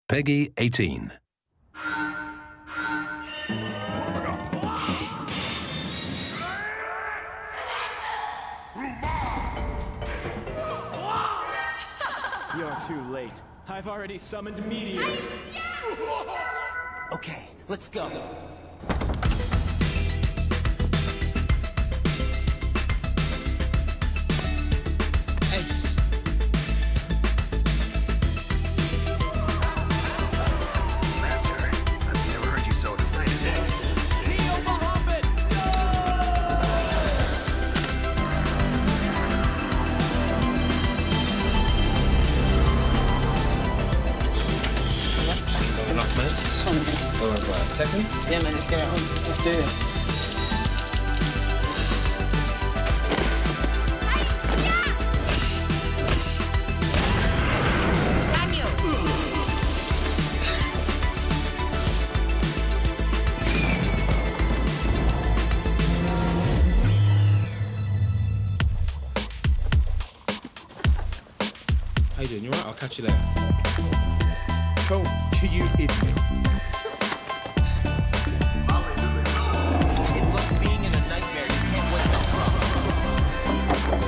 Peggy 18. You're too late. I've already summoned Meteor. Okay, let's go. Ace. Master, I've never heard you so excited. Neo Muhammad! Enough, man. Alright, right. Tekken? Yeah, man, let's get it on. Let's do it. Daniel! How you doing? You alright? I'll catch you later. Cool. You idiot. It's like being in a nightmare you can't wake up from.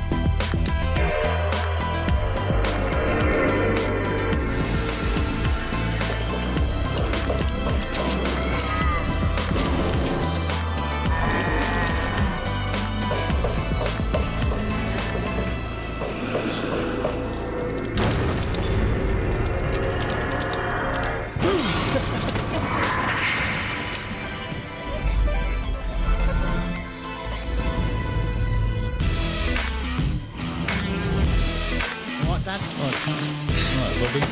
Alright, Dad? Alright, son. Alright, Robbie.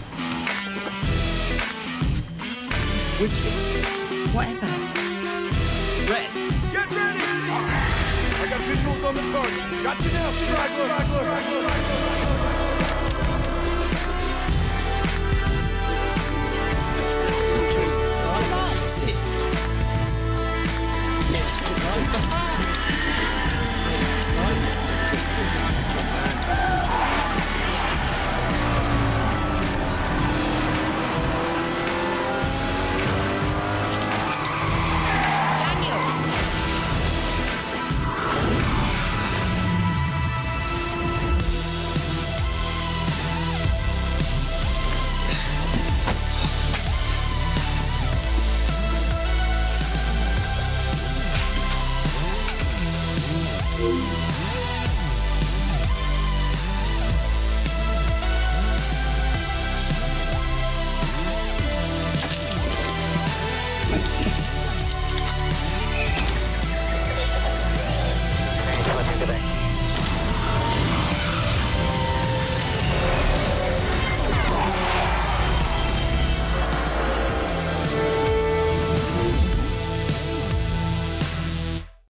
Wicked. Whatever. Red, Get ready! I got visuals on the phone. Got you now, straggler!